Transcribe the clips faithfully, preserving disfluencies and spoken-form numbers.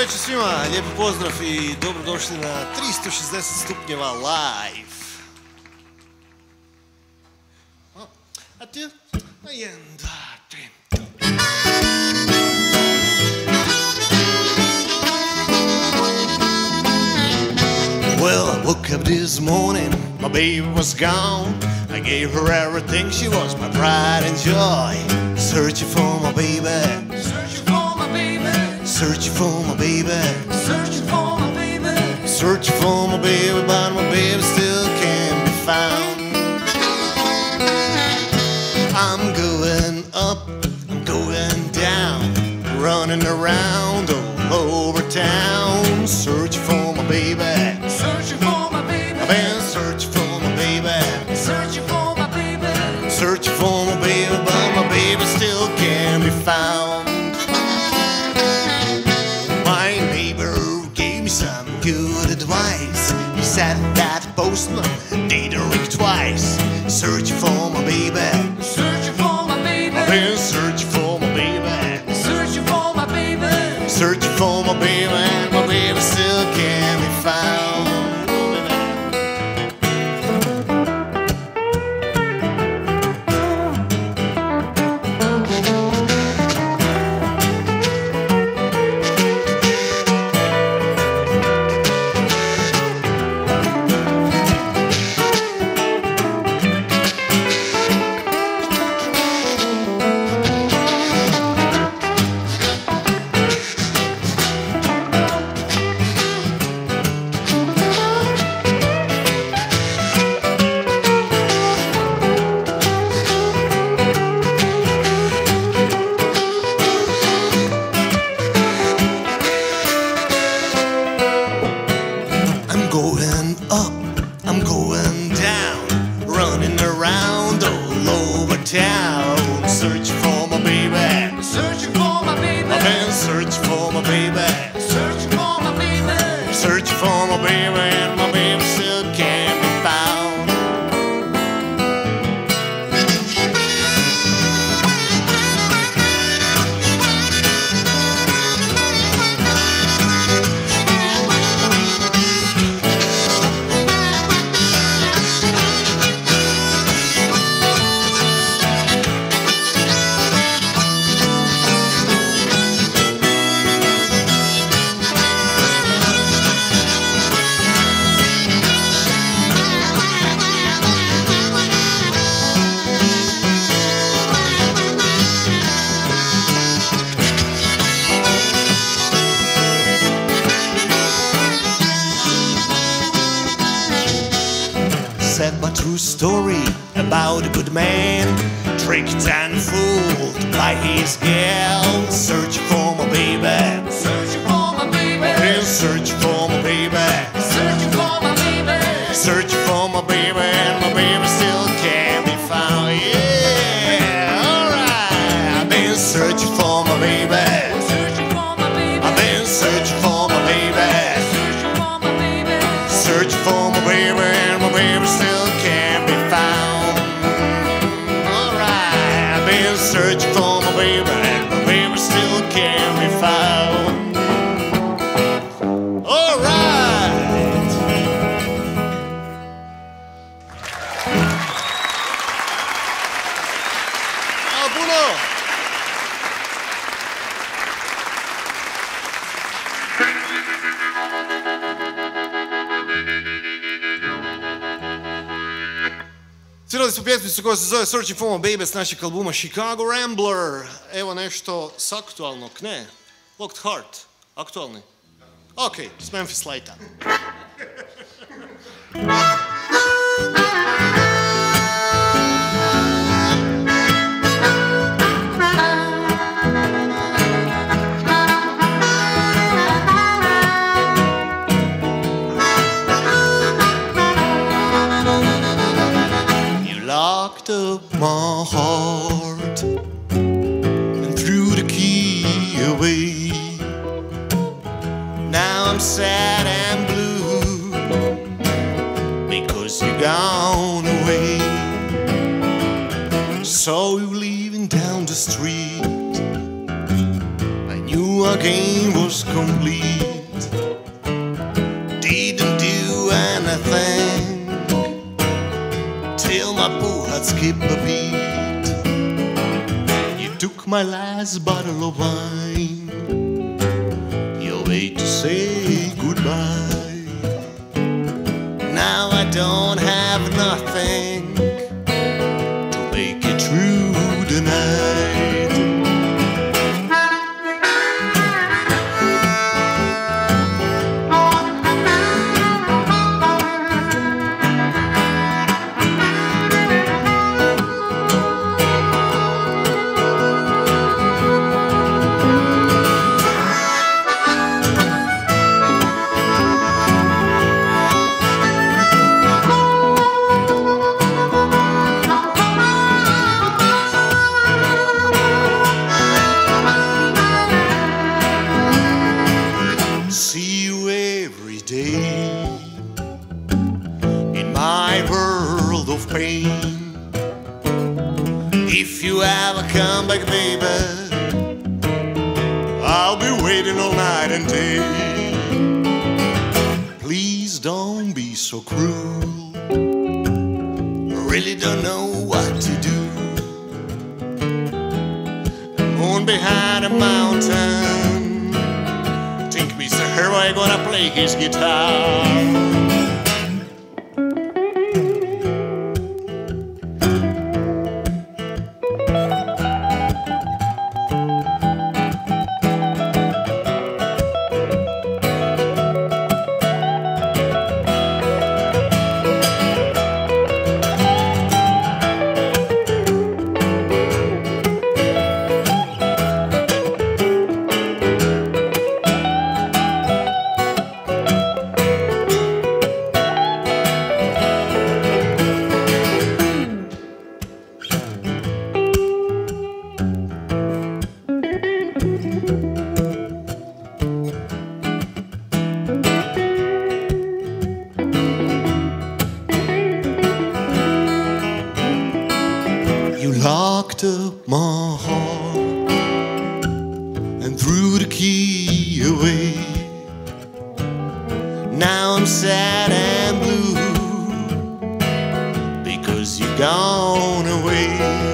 večer svima, lijepi pozdrav i dobrodošli na tristo šezdeset stupnjeva live. A ti? A jedan, dva, tri. Well, I woke up this morning, my baby was gone. I gave her everything, she was my pride and joy. Searching for my baby, Searching for my baby, searching for my baby, searching for my baby, searching for my baby, but my baby still can't be found. I'm going up, I'm going down, running around all over town, searching for my baby. searching for my baby, I've been searching for my baby, searching for my baby, searching for my baby, but my baby still can't be found. My neighbor gave me some good advice. He said that postman didn't ring twice. Searching for my baby, searching for my baby, I've been searching for my baby, searching for my baby, searching for my baby, and my baby still can't be found. Going up, I'm going down, running around all over town, searching for my baby, searching for my baby, I've been searching for my baby, searching for my baby, searching for my baby, and my baby still can't be found. Said my true story about a good man, tricked and fooled by his gal, searching for my baby, searching for my baby, been searching for my baby, searching for my baby, searching for my baby, and my baby still can't be found. Yeah, alright. I've been searching for my baby, searching for my baby, I've been searching for my baby, searching for my baby, searching for my baby, and my baby still can't be found. Alright, I've been searching for my baby, and my baby still can't be found. Alright. Hvala puno. Svirali smo pjesmicu koja se zove Searching for my baby s našeg albuma Chicago Rambler. Evo nešto s aktualnog, ne, Locked Heart, aktualni. Ok, s Memphis Lighta. Locked up my heart and threw the key away. Now I'm sad and blue because you're gone away. Saw you leaving down the street, I knew I game was complete. Didn't do anything till my poor heart skipped a beat. You took my last bottle of wine, your way to say goodbye. Now I don't have nothing to make it through the night. If you ever come back, baby, I'll be waiting all night and day. Please don't be so cruel, I really don't know what to do. Moon behind a mountain, think Mister Herboy gonna play his guitar. Locked up my heart and threw the key away. Now I'm sad and blue because you're gone away.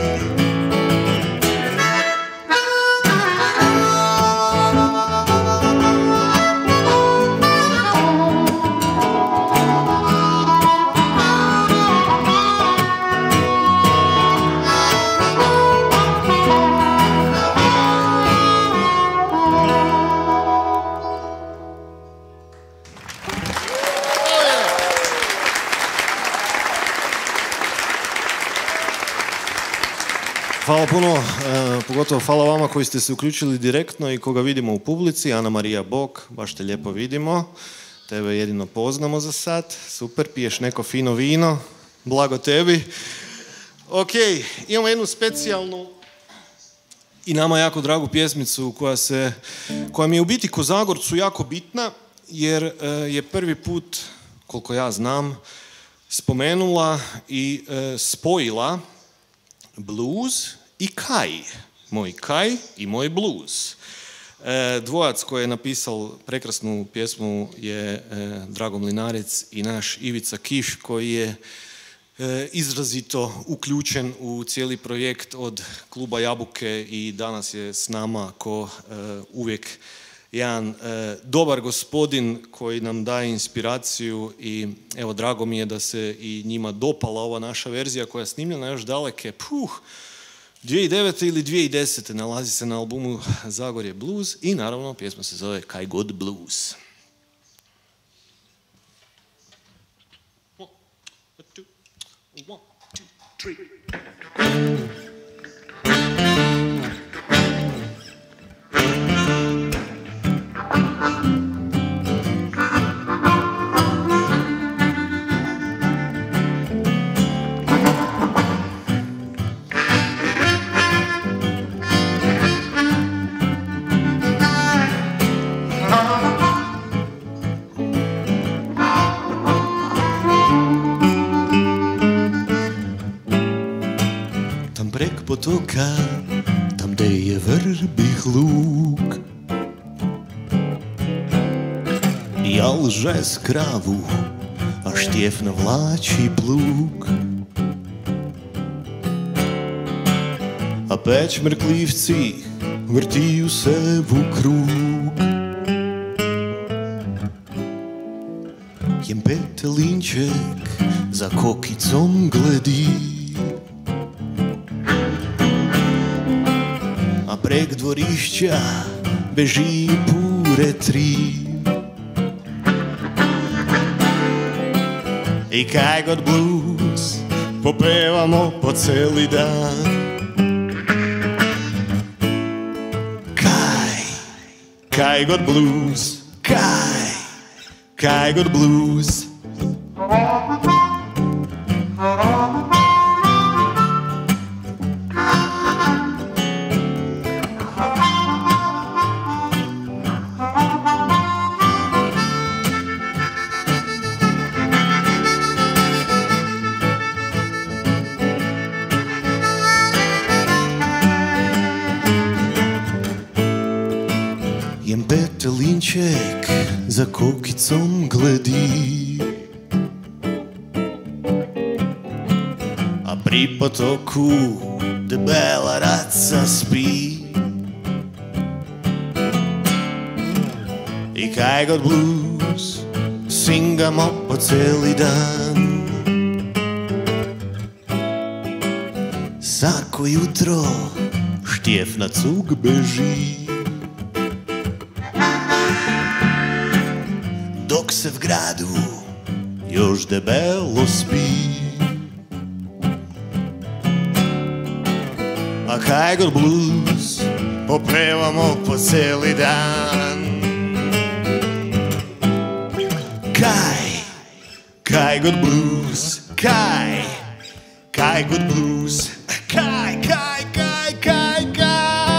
Hvala puno, e, pogotovo hvala vama koji ste se uključili direktno i koga vidimo u publici. Ana Marija Bog, baš te lijepo vidimo. Tebe jedino poznamo za sad. Super, piješ neko fino vino. Blago tebi. Ok, imamo jednu specijalnu i nama jako dragu pjesmicu koja, se, koja mi je u biti ko Zagorcu jako bitna, jer e, je prvi put, koliko ja znam, spomenula i e, spojila blues i kaj. Moj kaj i moj blues. E, dvojac koji je napisal prekrasnu pjesmu je e, Drago Mlinarec i naš Ivica Kiš koji je e, izrazito uključen u cijeli projekt od Kluba Jabuke i danas je s nama ko e, uvijek jedan e, dobar gospodin koji nam daje inspiraciju i evo drago mi je da se i njima dopala ova naša verzija koja je snimljena još daleke puh, dvije tisuće devete ili dvije tisuće desete nalazi se na albumu Zagorje blues i naravno pjesma se zove Kaj god blues. One, two, one, two, three. Potoka, tam gdje je vrbih luk, Ja lže z krávu a štiefna vláči plúk. A peč mrklívci vrtíju se v krúg. Jem petelínček za kokicom gledí a prek dvorišťa beží púre tri. I kaj god blues popevamo po celý dan. Kaj, kaj god blues, kaj, kaj god blues. Jem petelínček za kokicom gledí a pri potoku debela radca spí. I kaj god blues singamo po celý dan. Sako jutro štiefna cuk beží, dok se v gradu još debelo spí. A kaj god blues popevamo po celý dan. Kaj, kaj god blues, kaj, kaj god blues, kaj, kaj, kaj, kaj, kaj.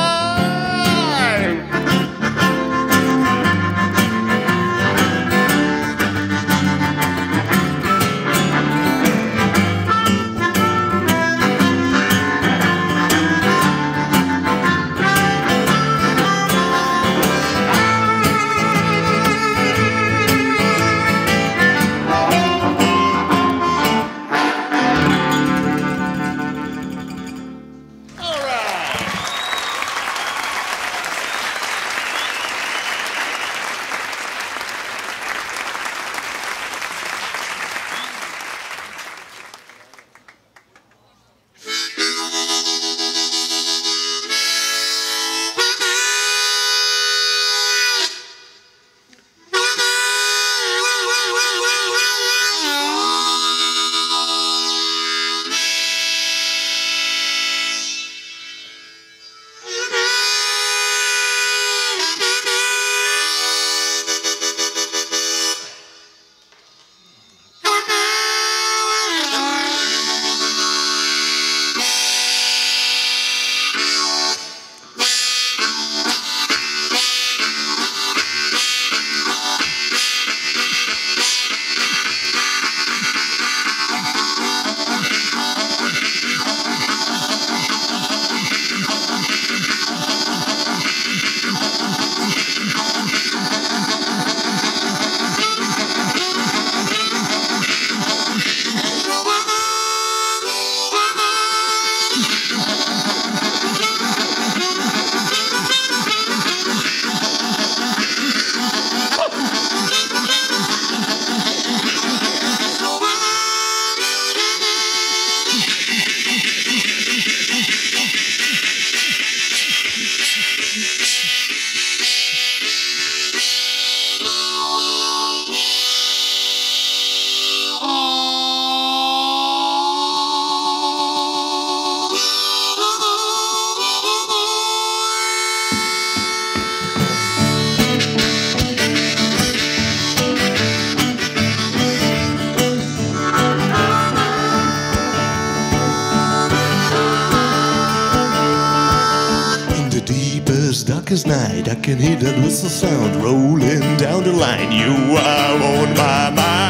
Darkest night, I can hear that whistle sound rolling down the line. You are on my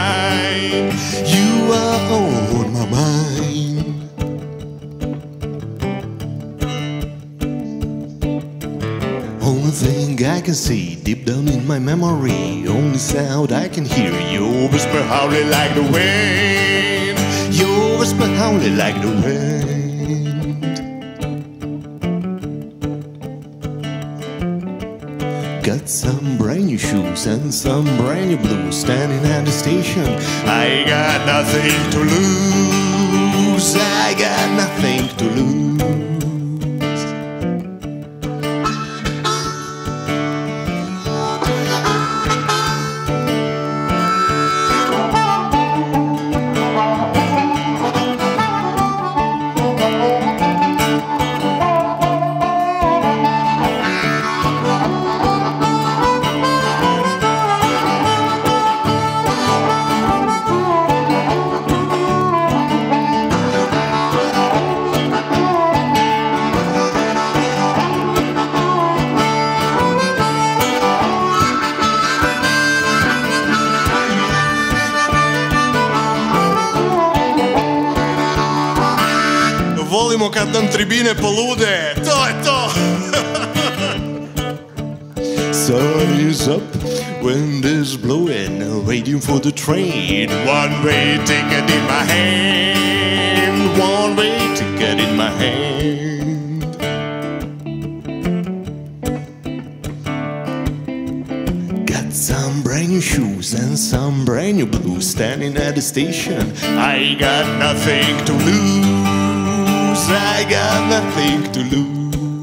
mind. You are on my mind. Only thing I can see deep down in my memory. Only sound I can hear, your whisper howling like the wind. Your whisper howling like the wind. Got some brand new shoes and some brand new blues. Standing at the station, I got nothing to lose. I got nothing to lose. Volimo kad nam tribine polude, to je to! Sun is up, wind is blowing, waiting for the train. One way ticket in my hand, one way ticket in my hand. Got some brand new shoes and some brand new blues. Standing at the station, I got nothing to lose. I got nothing to lose.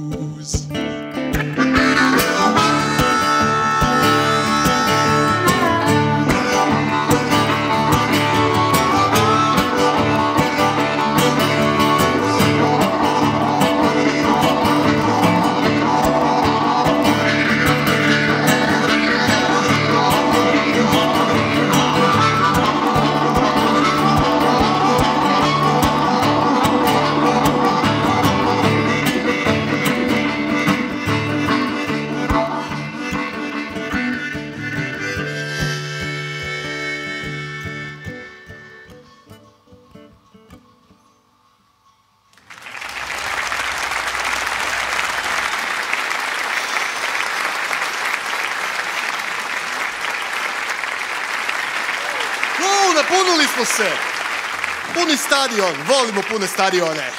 Napunili smo se. Puni stadion. Volimo pune stadione.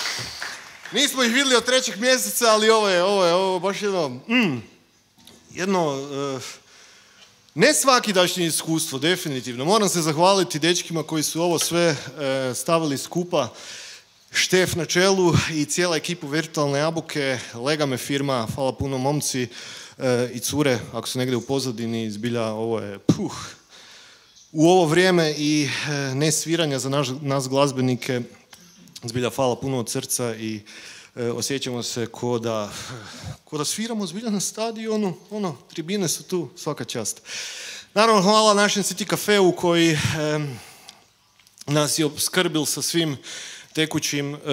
Nismo ih vidjeli od trećeg mjeseca, ali ovo je, ovo je, ovo je baš jedno, mm, jedno, uh, ne svakidašnje iskustvo, definitivno. Moram se zahvaliti dečkima koji su ovo sve uh, stavili skupa. Štef na čelu i cijela ekipa Virtualne jabuke, Legame firma, hvala puno momci uh, i cure, ako su negdje u pozadini, zbilja ovo je, puh, u ovo vrijeme i e, ne sviranja za naš, nas glazbenike, zbilja hvala puno od srca i e, osjećamo se ko da, ko da sviramo zbilja na stadionu, ono, tribine su tu, svaka čast. Naravno, hvala našem City Cafeu koji e, nas je opskrbil sa svim tekućim e,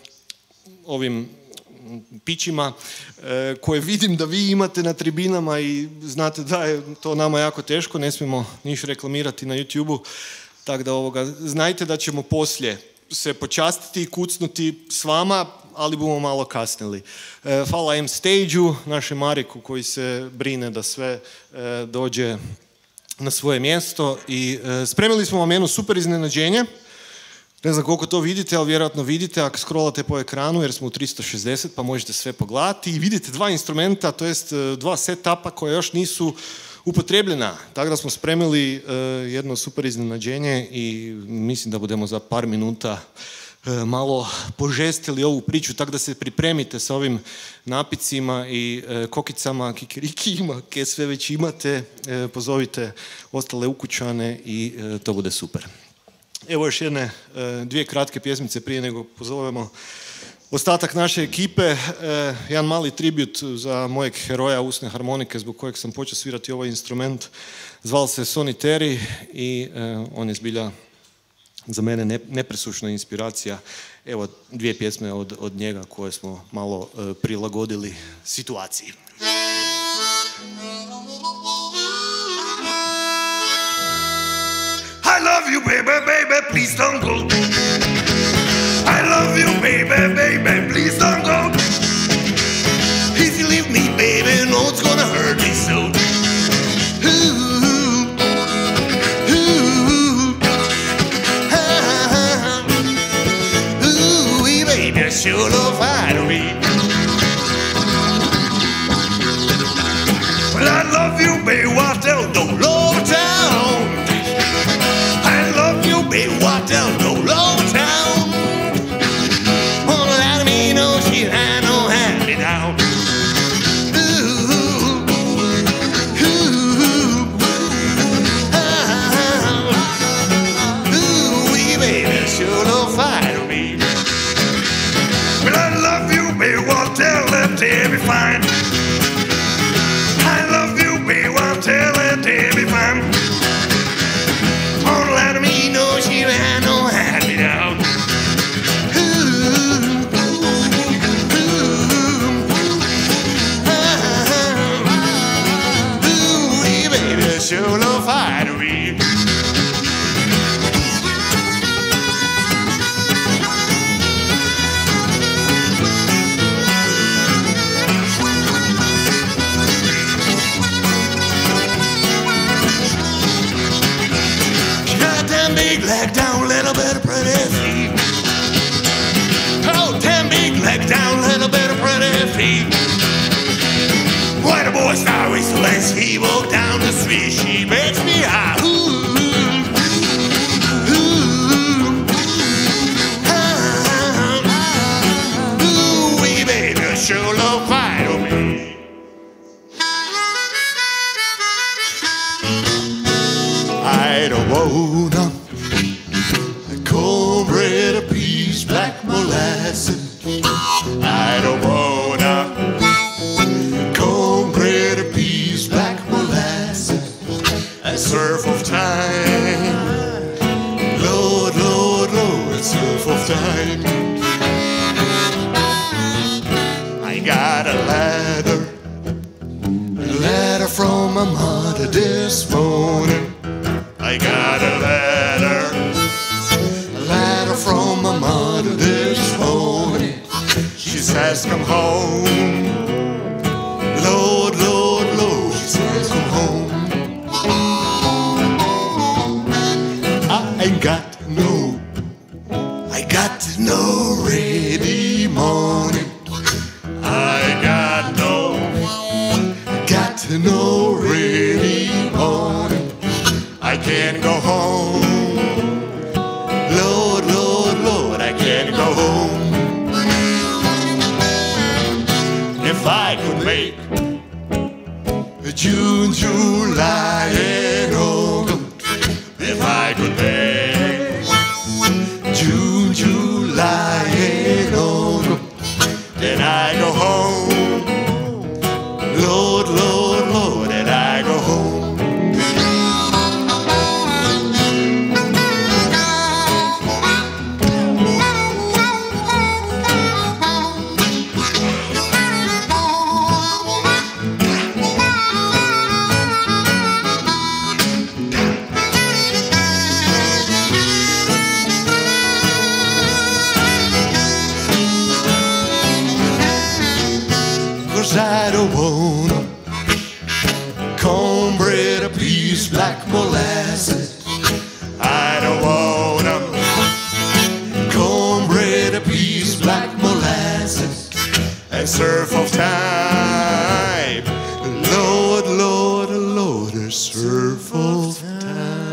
ovim pićima e, koje vidim da vi imate na tribinama i znate da je to nama jako teško, ne smijemo niš reklamirati na YouTube-u, tako da ovoga, znajte da ćemo poslije se počastiti i kucnuti s vama, ali bomo malo kasnili. E, hvala M-Stage-u, našem Mariku koji se brine da sve e, dođe na svoje mjesto i e, spremili smo vam jedno super iznenađenje. Ne znam koliko to vidite, ali vjerojatno vidite ako scrollate po ekranu jer smo u tristo šezdeset pa možete sve pogledati i vidite dva instrumenta, to jest dva setapa koja još nisu upotrebljena. Tako da smo spremili uh, jedno super iznenađenje i mislim da budemo za par minuta uh, malo požestili ovu priču, tako da se pripremite sa ovim napicima i uh, kokicama, kikirikijima, ke sve već imate, uh, pozovite ostale ukućane i uh, to bude super. Evo još jedne dvije kratke pjesmice prije nego pozovemo ostatak naše ekipe. Jedan mali tribut za mojeg heroja usne harmonike zbog kojeg sam počeo svirati ovaj instrument. Zvao se Sonny Terry i on je zbilja za mene nepresušna inspiracija. Evo dvije pjesme od, od njega koje smo malo prilagodili situaciji. I love you, baby, baby, please don't go. I love you, baby, baby, please don't go. If you leave me, baby, no, it's gonna hurt. sure love fine on me. Well, I love you, baby, what else do Low town, I love you, baby, what else do low town. Wanna let me know she had no hand me down. Ooh, ooh, ah, ooh, wee baby, sure love fine on me. Well, I love you, baby, what else let me find. I love you, baby, what else let me find. Wanna let me know she had no hand me down. Sure love fine to me. Got that big leg down, little bit of pretty feet. Oh, damn big leg down, little bit of pretty feet. Why the boy star is so less he walk down the street, she makes me high. Ooh, ooh, ah, ooh, wee baby, sure love fine on me. I don't wanna cornbread, a piece, black molasses. I don't wanna cornbread, a piece, black molasses, a surf of time. Lord, Lord, Lord, a surf of time. I got a letter, a letter from my mother this morning. I got a letter, a letter from my mother this morning. She says, come home. Lord, Lord, Lord, she says, come home. I ain't got no, I got no ready morning. I got no, got no ready morning. I can't go home. Lord, Lord, Lord, I can't go home. If I could make June, July, and August, if I could make June, July, and August, then I go home. Lord, Lord, Lord, and I go home. I don't wanna cornbread, a piece, black molasses. I don't wanna cornbread, a piece, black molasses, a surf of time. Lord, Lord, Lord, a surf of time.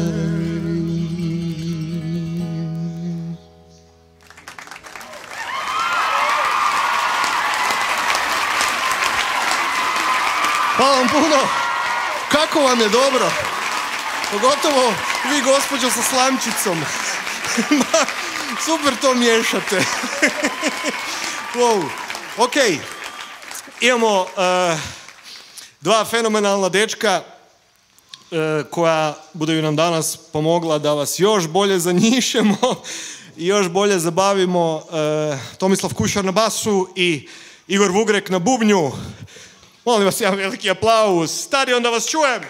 Hvala vam puno. Kako vam je dobro? Pogotovo vi gospođo sa slamčicom. Super to miješate. Wow. Ok. Imamo uh, dva fenomenalna dečka uh, koja budaju nam danas pomogla da vas još bolje zanjišemo i još bolje zabavimo. Uh, Tomislav Kušar na basu i Igor Vugrek na bubnju. Molim vas, jedan veliki aplauz. Stadion da vas čujem.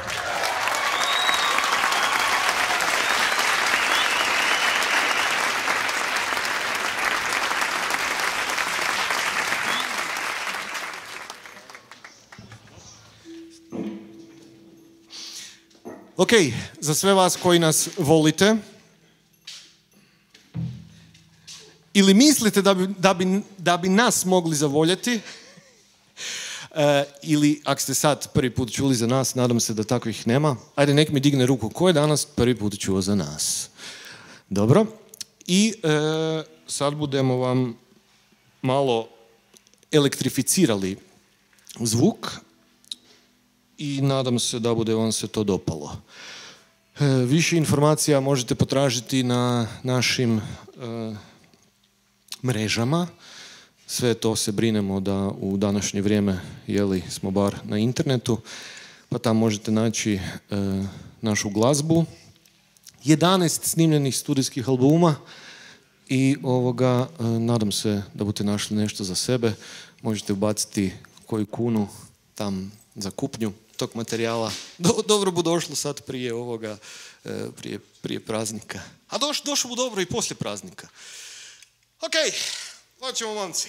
Ok, za sve vas koji nas volite, ili mislite da bi, da bi, da bi nas mogli zavoljeti, e, ili ako ste sad prvi put čuli za nas, nadam se da takvih nema, ajde nek mi digne ruku ko je danas prvi put čuo za nas. Dobro. I e, sad budemo vam malo elektrificirali zvuk i nadam se da bude vam se to dopalo. E, više informacija možete potražiti na našim e, mrežama. Sve to se brinemo da u današnje vrijeme jeli smo bar na internetu, pa tamo možete naći e, našu glazbu. jedanaest snimljenih studijskih albuma i ovoga, e, nadam se da budete našli nešto za sebe. Možete ubaciti koju kunu tam za kupnju tog materijala. Do, dobro bu došlo sad prije ovoga, e, prije, prije praznika. A doš, došlo bu dobro i poslije praznika. Ok, hoćemo momci.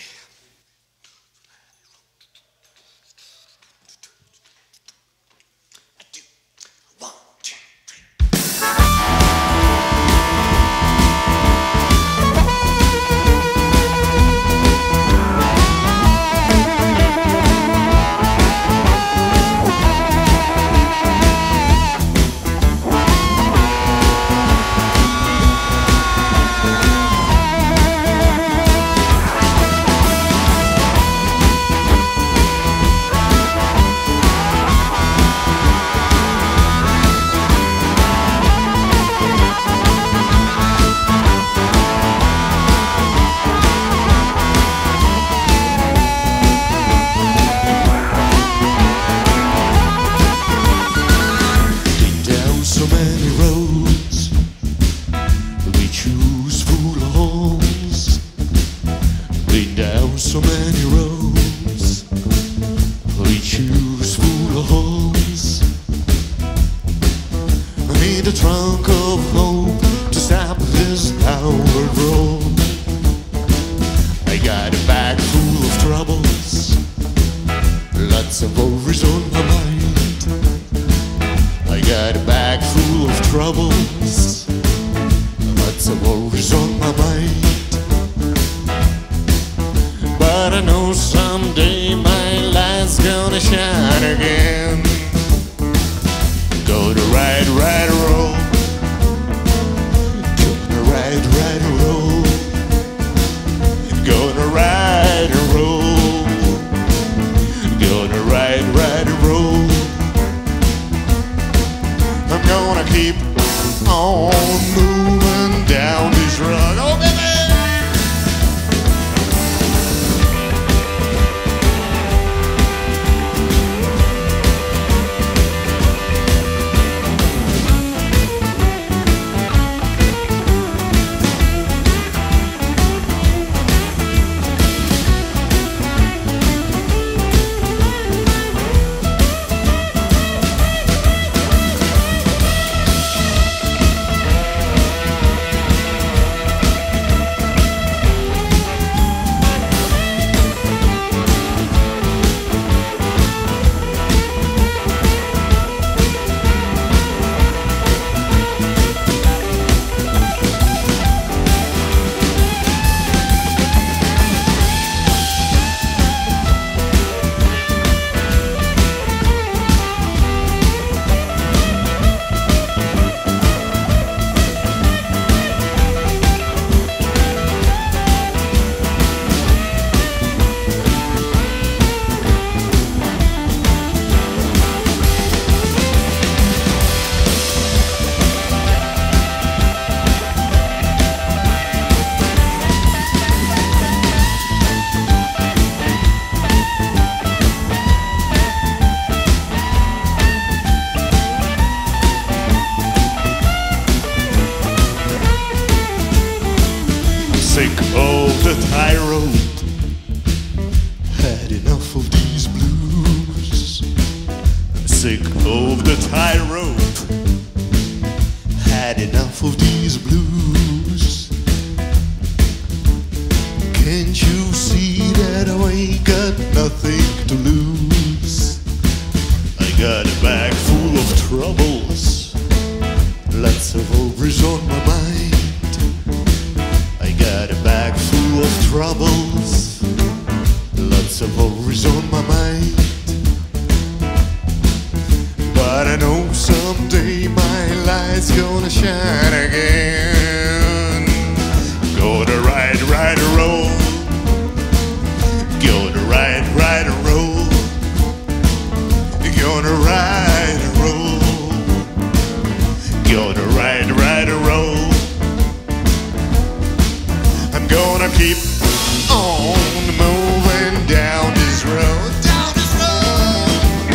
Lots of worries on my mind. I got a bag full full of troubles, lots of worries on my mind. But I know someday my light's gonna shine again. Gonna ride, ride and roll. Gonna ride, ride and roll. Gonna ride and roll. Gonna ride, ride and roll. I'm gonna keep on moving down this road. Down this road.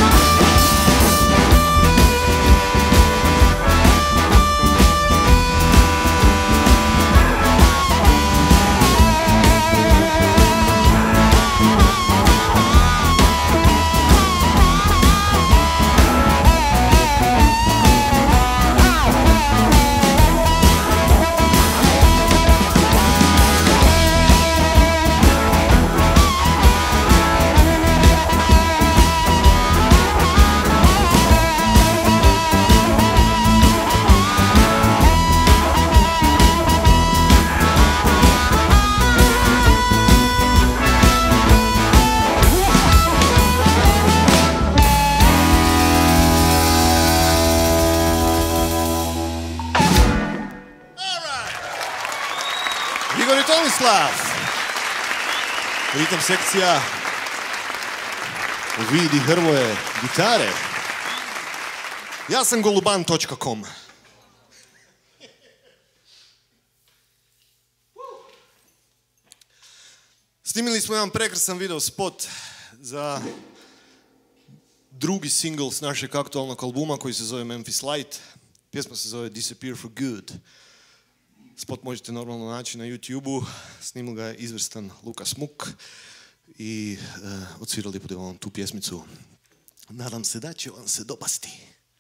Igor i Tomislav. Ritam sekcija Vidi Hrvoje gitare. Ja sam goluban točka com. Snimili smo jedan prekrasan video spot za drugi singl s našeg aktualnog albuma koji se zove Memphis Light. Pjesma se zove Disappear for Good. Spot možete normalno naći na YouTube-u. Snimil ga je izvrstan Lukas Muk i uh, odsvirali budemo vam tu pjesmicu. Nadam se da će vam se dopasti.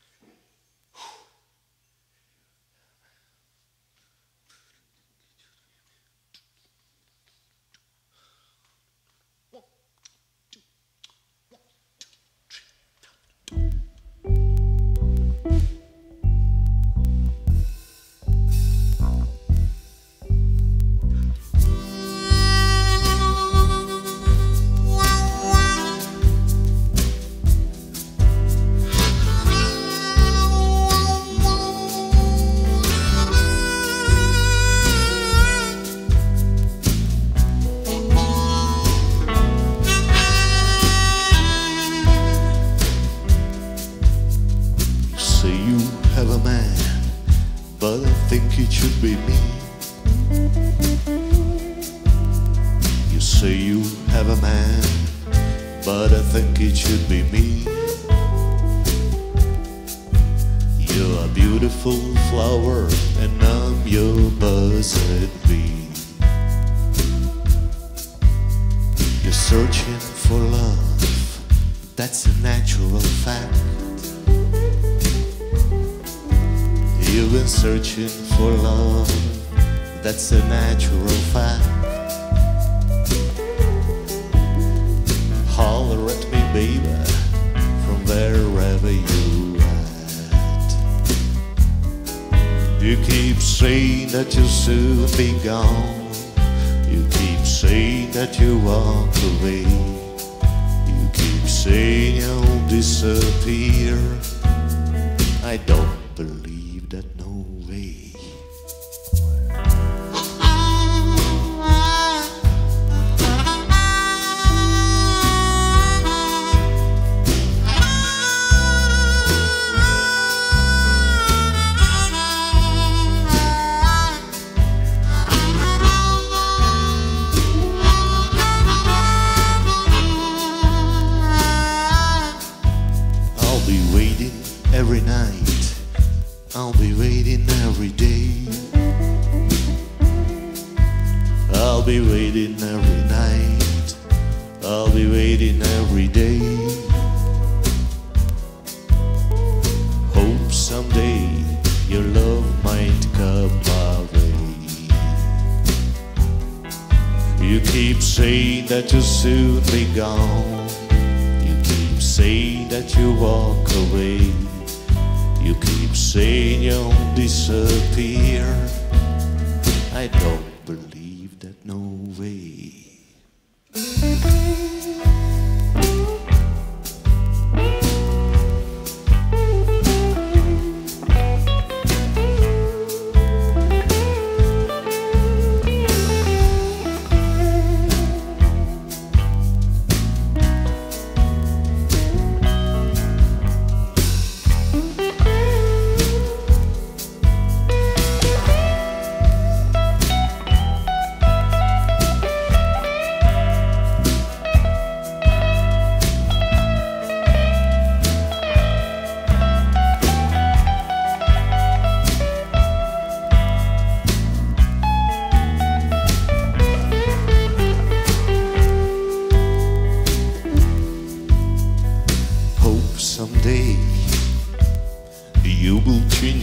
But I think it should be me. You say you have a man, but I think it should be me. You're a beautiful flower, and I'm your buzzard bee. You're searching for love, that's a natural fact. You've been searching for love, that's a natural fact. Holler at me, baby, from wherever you're at. You keep saying that you'll soon be gone. You keep saying that you walk away. You keep saying you'll disappear. I don't believe that, no way. I'll be waiting every night, I'll be waiting every day. I'll be waiting every night, I'll be waiting every day. Hope someday your love might come my way. You keep saying that you'll soon be gone. You keep saying that you walk away. You keep saying you'll disappear. I don't believe that, no way.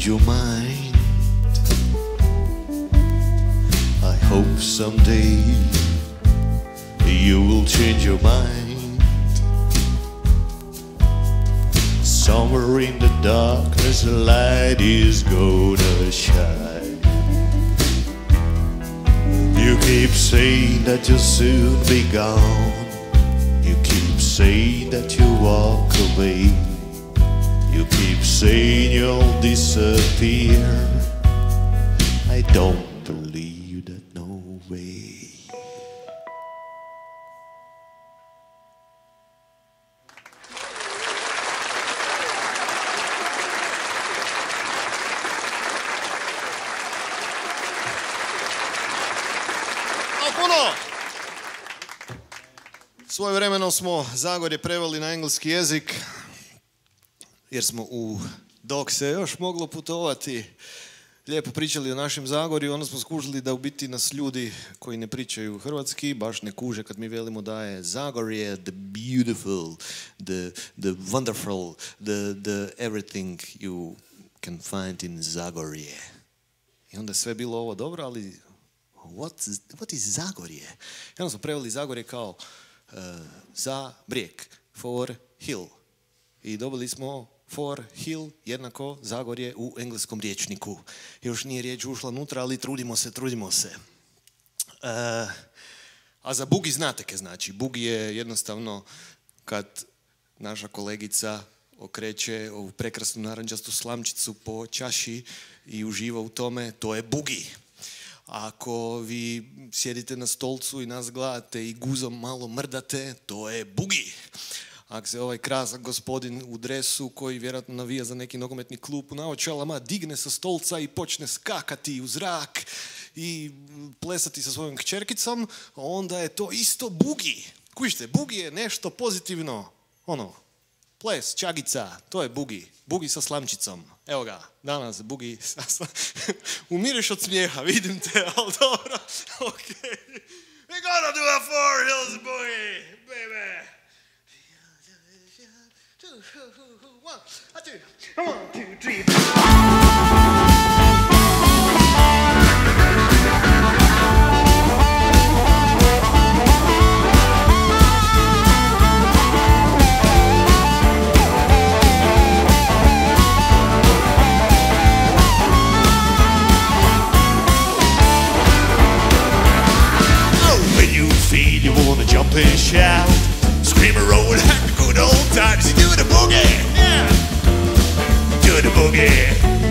change your mind. I hope someday you will change your mind. Somewhere in the darkness a light is gonna shine. You keep saying that you'll soon be gone. You keep saying that you walk away. You keep saying you'll disappear. I don't believe that, no way. Puno! Svojevremeno smo Zagorje preveli na engleski jezik, jer smo u dok se još moglo putovati lijepo pričali o našem Zagorju, onda smo skužili da u biti nas ljudi koji ne pričaju hrvatski baš ne kuže kad mi velimo da je Zagorje the beautiful, the, the wonderful, the, the everything you can find in Zagorje. I onda je sve bilo ovo dobro, ali what is, what is Zagorje? I onda smo preveli Zagorje kao uh, za brijeg, for hill. I dobili smo for hill jednako Zagorje u engleskom rječniku. Još nije riječ ušla unutra, ali trudimo se, trudimo se. Uh, a za bugi znate kaj znači. Bugi je jednostavno kad naša kolegica okreće ovu prekrasnu narančastu slamčicu po čaši i uživa u tome, to je bugi. Ako vi sjedite na stolcu i nas gledate i guzom malo mrdate, to je bugi. Ako se ovaj krasan gospodin u dresu koji vjerojatno navija za neki nogometni klub u naočalama digne sa stolca i počne skakati u zrak i plesati sa svojom kćerkicom, onda je to isto bugi. Kužite, bugi je nešto pozitivno. Ono, ples, čagica, to je bugi. Bugi sa slamčicom. Evo ga, danas bugi sa slamčicom. Umireš od smijeha, vidim te, ali dobro. Okay. We're gonna do a Four Hills boogie, baby. One, two, one, two, three. When you feel you wanna jump and shout, scream and roll, happy good old times. You do the boogie, yeah. Do the boogie.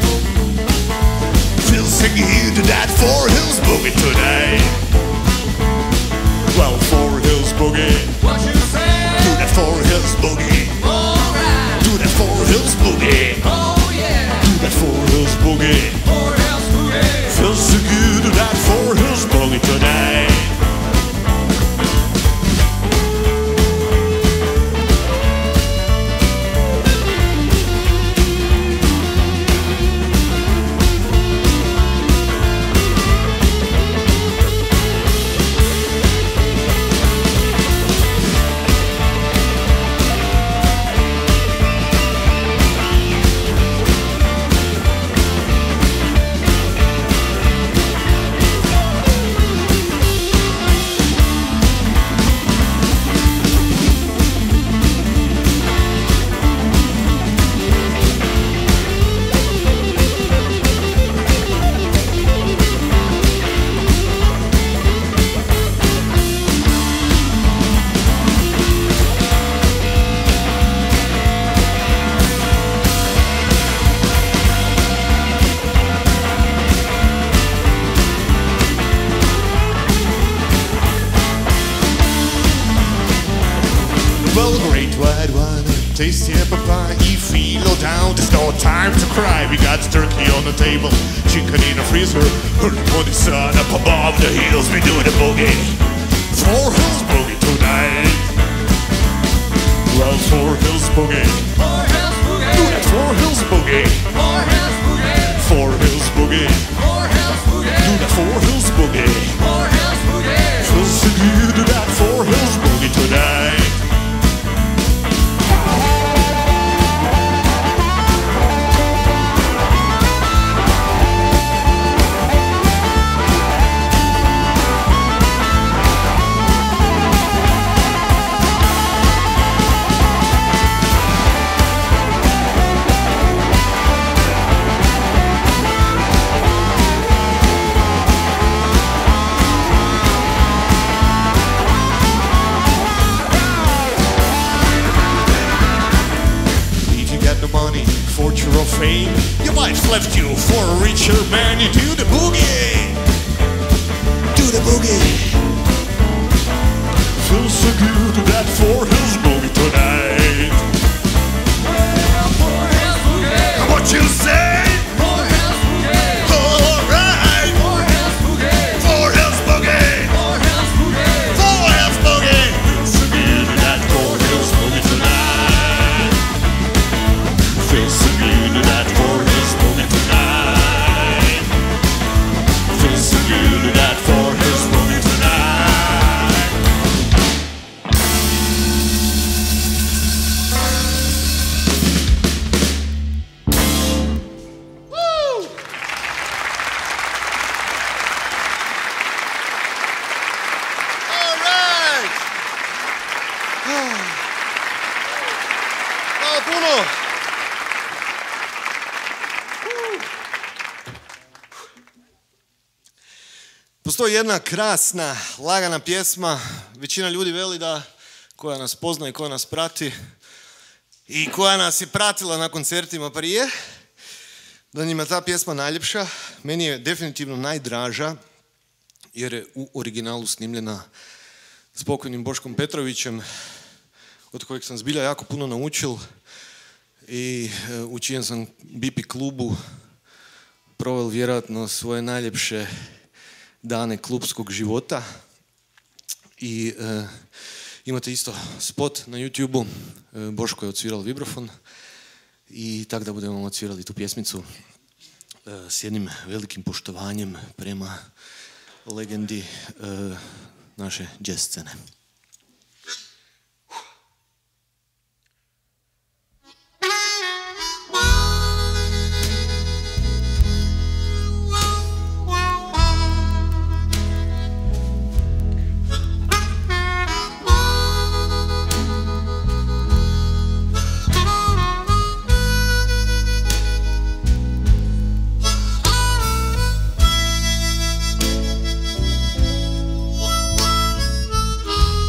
Feel singing here to that Four Hills boogie tonight. Well, Four Hills boogie. What you say? Do that Four Hills boogie. Alright. Do that Four Hills boogie. Oh yeah. Do that Four Hills boogie. Four Hills boogie. Feel so good to that Four Hills boogie tonight. Tasty apple pie, you feel low down, there's no time to cry. We got turkey on the table, chicken in the freezer, early morning sun up above the hills. We do the boogie, Four Hills boogie tonight. Well, Four Hills boogie, Four Hills boogie. do that Four Hills boogie. Four Hills boogie. Four Hills boogie, Four Hills boogie. do that Four Hills boogie. Four Hills boogie. Feel so good to that Four Hills boogie tonight. Life's left you for a richer man. You do the boogie. Do the boogie. Feels so good to that Four Hills boogie tonight. Well, Four Hills Boogie. What you say? Four Hills Boogie. Alright. Four Hills Boogie. Four Hills boogie. Four Hills Boogie. Four Hills boogie. Feels so good to that Four Hills boogie tonight. Feels so good to that Four Hills boogie tonight. Feels so good to that Four Hills boogie tonight. All right. Hvala puno. Postoji jedna krasna, lagana pjesma, većina ljudi veli da, koja nas pozna i koja nas prati i koja nas je pratila na koncertima prije, da njima ta pjesma najljepša. Meni je definitivno najdraža jer je u originalu snimljena s pokojnim Boškom Petrovićem, od kojeg sam zbilja jako puno naučil i u čijem sam B P klubu proveo vjerojatno svoje najljepše dane klubskog života. I e, imate isto spot na YouTube-u, e, Boško je odsvirao vibrafon i tako da budemo odsvirali tu pjesmicu e, s jednim velikim poštovanjem prema legendi e, naše jazz scene. Thank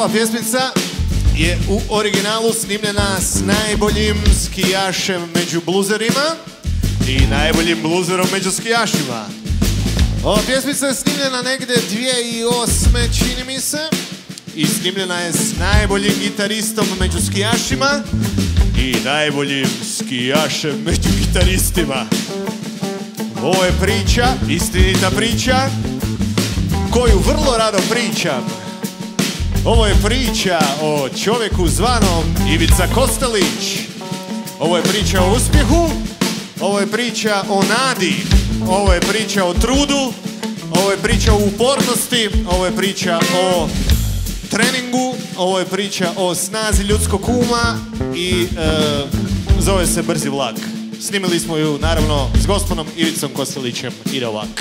Ova pjesmica je u originalu snimljena s najboljim skijašem među bluzerima i najboljim bluzerom među skijašima. Ova pjesmica je snimljena negdje dvije tisuće osme. čini mi se i snimljena je s najboljim gitaristom među skijašima i najboljim skijašem među gitaristima. Ovo je priča, istinita priča koju vrlo rado pričam. Ovo je priča o čovjeku zvanom Ivica Kostelić. Ovo je priča o uspjehu. Ovo je priča o nadi. Ovo je priča o trudu. Ovo je priča o upornosti. Ovo je priča o treningu. Ovo je priča o snazi ljudskog uma i e, zove se Brzi vlak. Snimili smo ju naravno s gospodom Ivicom Kostelićem. Ide ovak.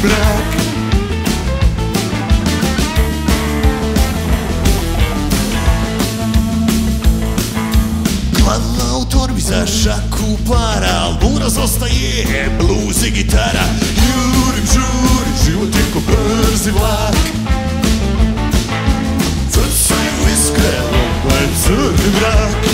mrak. Glava u torbi za šaku para, al buraz ostaje, blues i gitara. Jurim, žurim, život je ko brzi vlak. Crcaju iskre, lopaj crni mrak.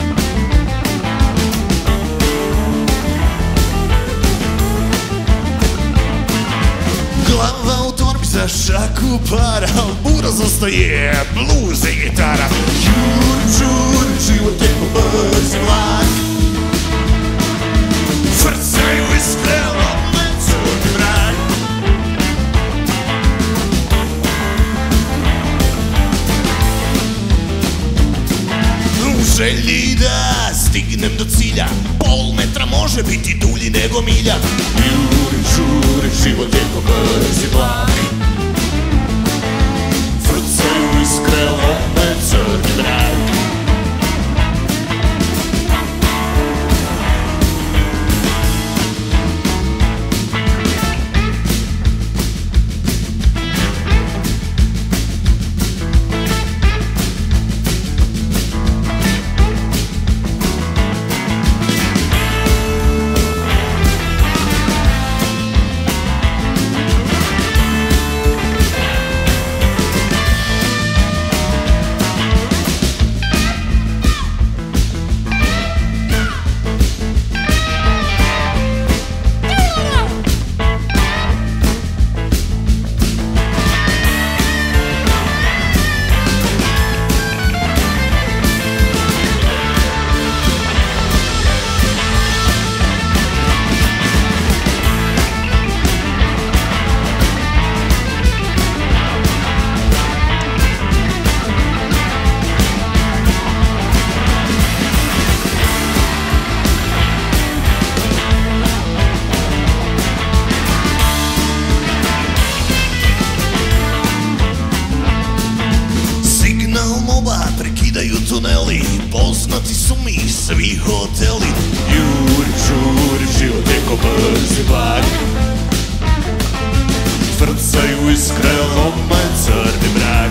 Glava u torbi za šaku para, al buraz ostaje, blues i gitara. Jurim, žurim, život je ko brzi vlak. Frcaju iskre, lopaj crni mrak. U želji da stignem do cilja, pol metra može biti dulji nego milja. Jurim, žurim, život je ko brzi vlak. Frcaju iskre, lopaj crni mrak. Tuneli, poznati su mi svi hoteli. Jurim, žurim, život je ko brzi vlak. Frcaju iskre, lopaj crni mrak.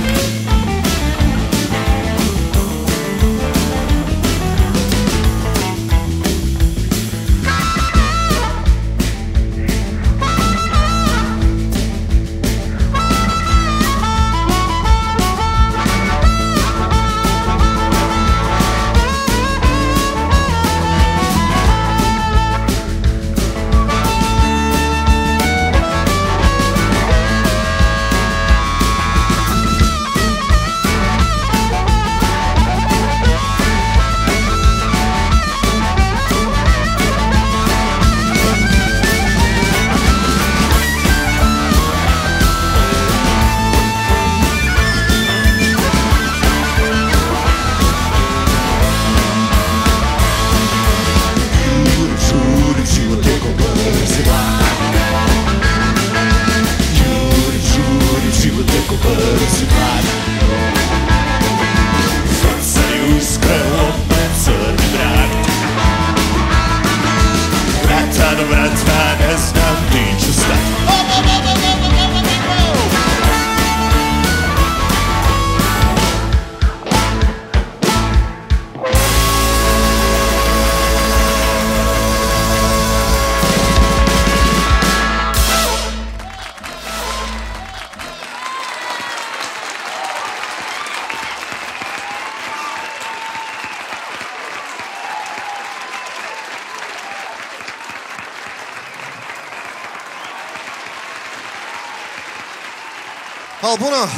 Hvala puno.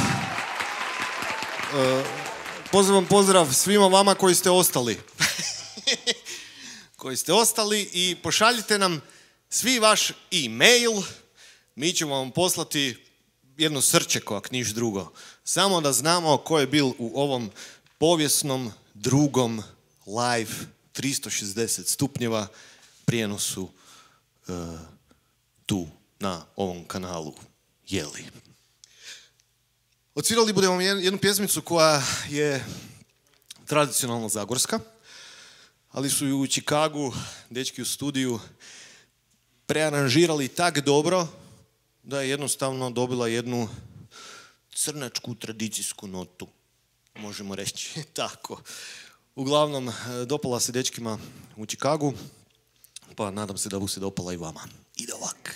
Pozivam pozdrav svima vama koji ste ostali. koji ste ostali i pošaljite nam svi vaš e-mail. Mi ćemo vam poslati jedno srčeko, ako niš drugo. Samo da znamo ko je bil u ovom povijesnom drugom live tristo šezdeset stupnjeva prijenosu uh, tu na ovom kanalu. Jeli. Odsvirali budemo jednu pjesmicu koja je tradicionalno zagorska, ali su ju u Čikagu, dečki u studiju, prearanžirali tak dobro da je jednostavno dobila jednu crnačku tradicijsku notu, možemo reći tako. Uglavnom, dopala se dečkima u Chicagu, pa nadam se da bu se dopala i vama. Ide ovak.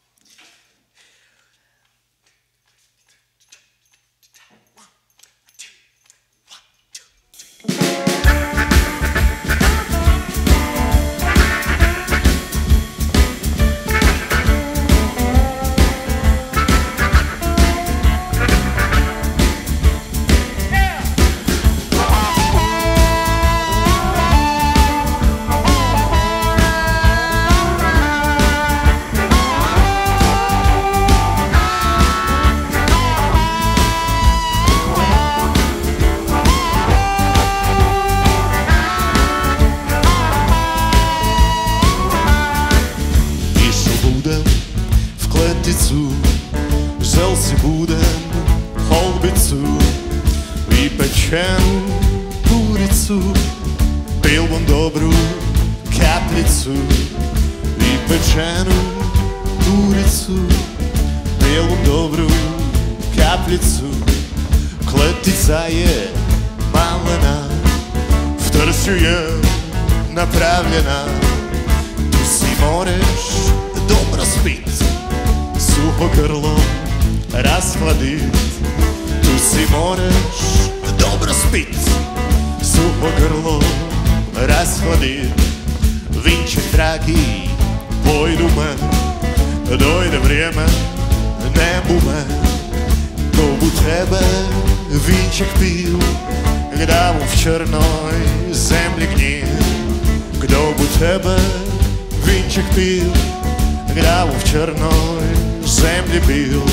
Žel si budem holbicu i pečenu puricu, pil bom dobru kapljicu i pečenu puricu, pil bom dobru kapljicu. Kletica je malena, v trsju je napravljena, tu si moreš dobro spit, suho grlo rashladit, tu si moreš dobro spit, suho grlo rashladit. Vinček dragi, pojdu me, dojde vrijeme, ne bu me, ko bu tebe vinček pil, gda mu v črnoj zemlji gnil, kdo bu tebe vinček pil, gda mu v črnoj zemlji bil.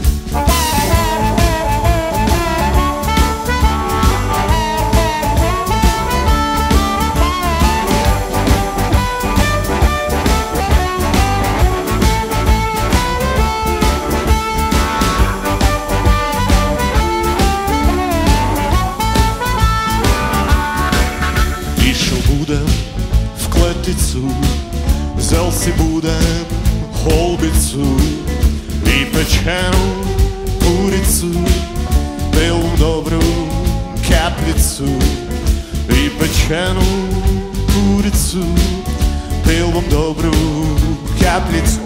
Išel budem v kleticu, zel si budem holbicu i pečenu puricu, pil bom dobru kapljicu i pečenu puricu, pil bom dobru kapljicu.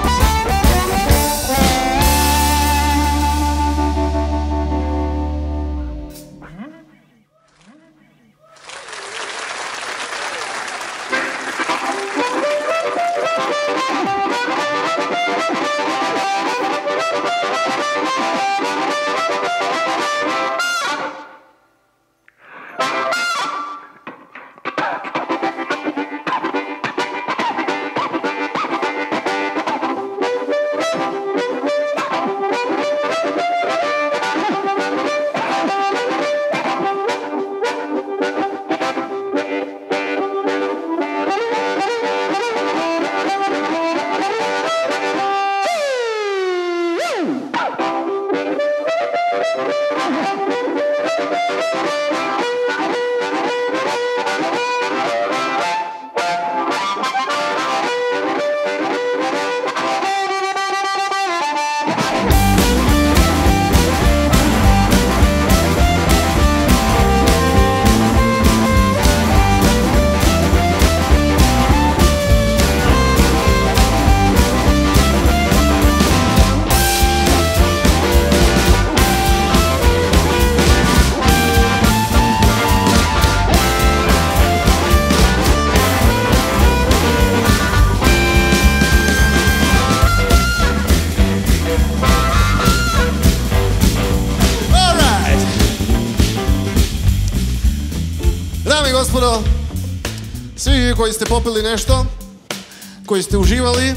Gospodo, svi vi koji ste popili nešto, koji ste uživali,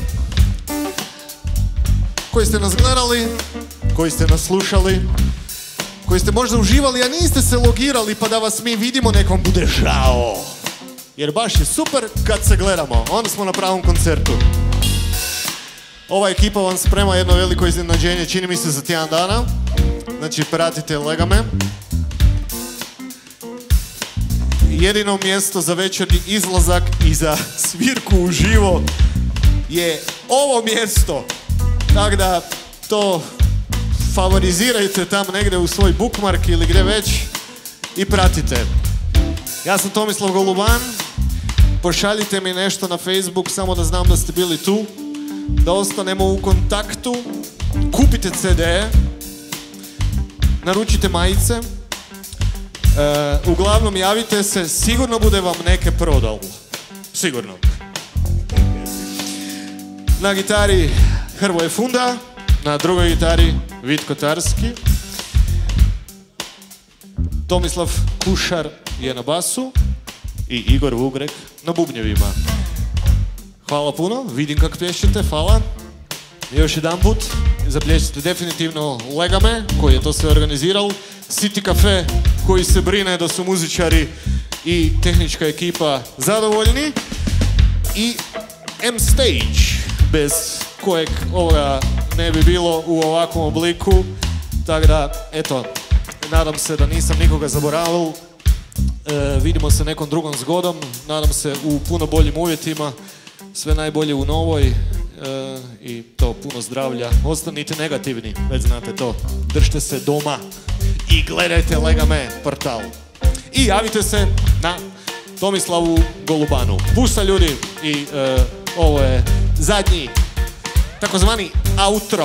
koji ste nas gledali, koji ste nas slušali, koji ste možda uživali, a niste se logirali pa da vas mi vidimo, nekom bude žao. Jer baš je super kad se gledamo, onda smo na pravom koncertu. Ova ekipa vam sprema jedno veliko iznenađenje, čini mi se za tjedan dana. Znači, pratite Legame. Jedino mjesto za večerni izlazak i za svirku uživo je ovo mjesto. Tako da to favorizirajte tamo negdje u svoj bookmark ili gdje već i pratite. Ja sam Tomislav Goluban, pošaljite mi nešto na Facebook samo da znam da ste bili tu, da ostanemo u kontaktu, kupite ce de, naručite majice, e, uglavnom javite se, sigurno bude vam neke prodal, sigurno. Na gitari Hrvoje Funda, na drugoj gitari Vit Kotarski, Tomislav Kušar je na basu i Igor Vugrek na bubnjevima. Hvala puno, vidim kako plješćete, hvala. Još jedan put, zaplješćete definitivno Legame, koji je to sve organizirao, City Cafe, koji se brine da su muzičari i tehnička ekipa zadovoljni, i M-Stage, bez kojeg ovoga ne bi bilo u ovakvom obliku. Tako da, eto, nadam se da nisam nikoga zaboravil. E, vidimo se nekom drugom zgodom, nadam se u puno boljim uvjetima. Sve najbolje u novoj e, i to puno zdravlja. Ostanite negativni, već znate to. Držite se doma i gledajte Legame portal. I javite se na Tomislavu Golubanu. Pušta ljudi i e, ovo je zadnji takozvani outro.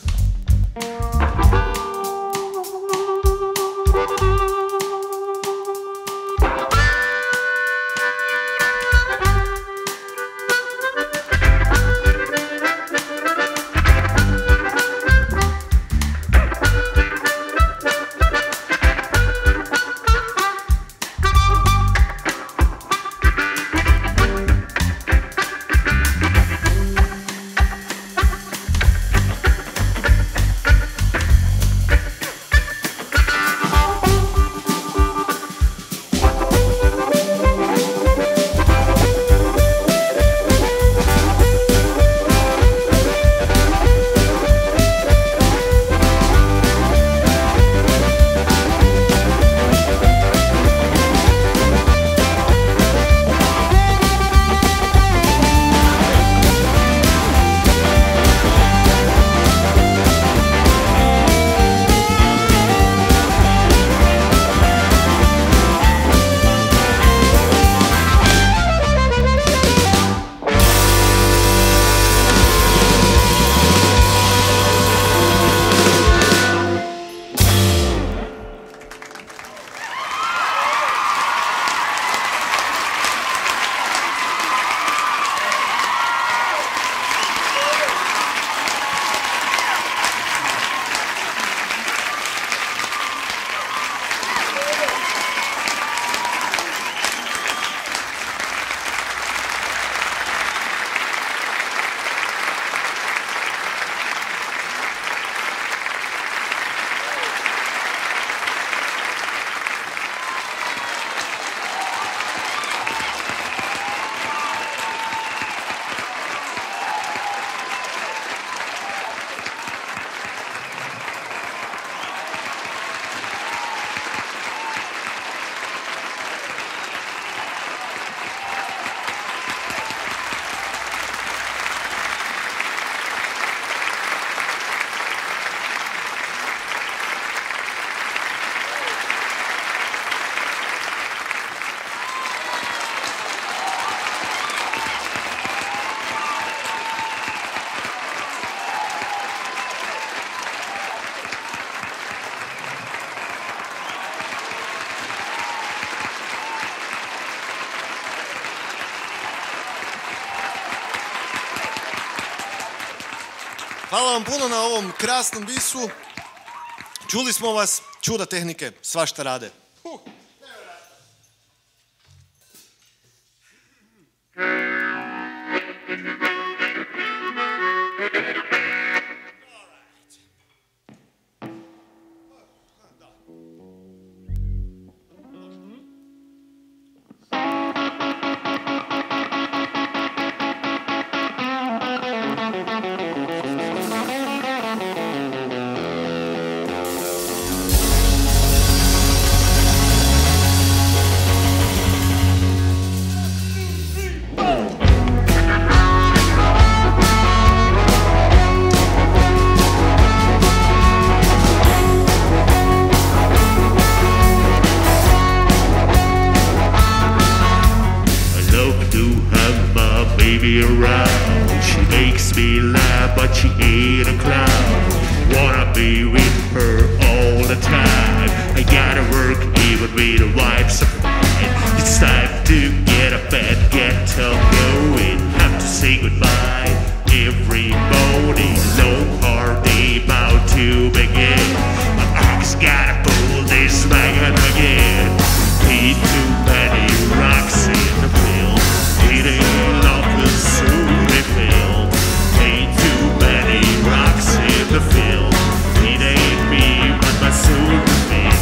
Hvala vam puno na ovom krasnom bisu. Čuli smo vas, čuda tehnike, svašta rade. Huh. smile, but she ain't a clown. Wanna be with her all the time. I gotta work even with the wife's of mine. It's time to get up and get up going. Have to say goodbye every morning. Long party about to begin. My ox gotta pull this wagon again. Eat too many rocks in the field. Eating like the soon they fill. Ain't too many rocks in the field. It ain't me, but my soul to fill.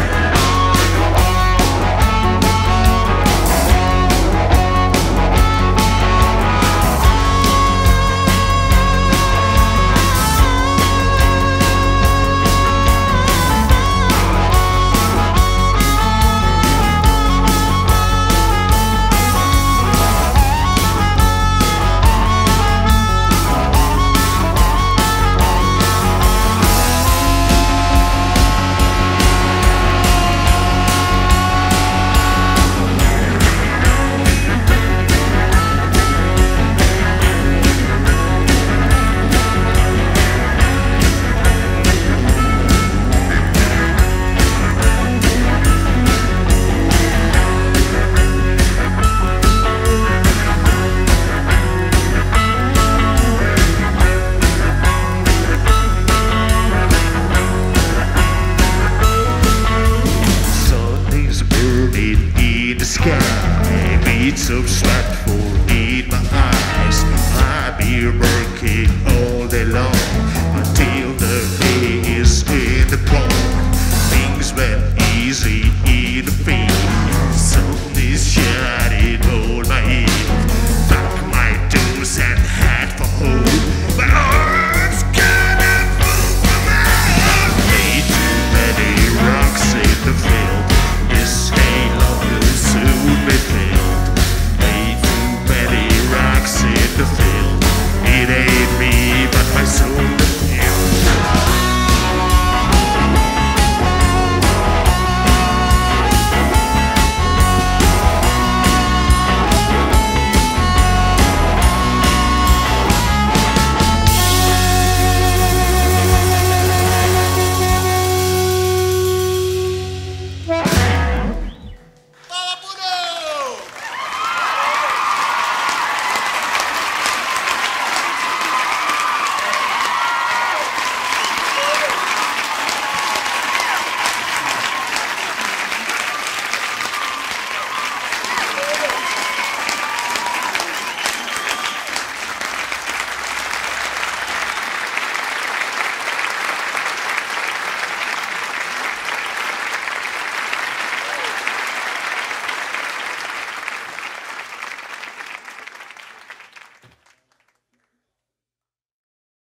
Sky beats of spiteful in my eyes. I be working all day long until the day is in the pond.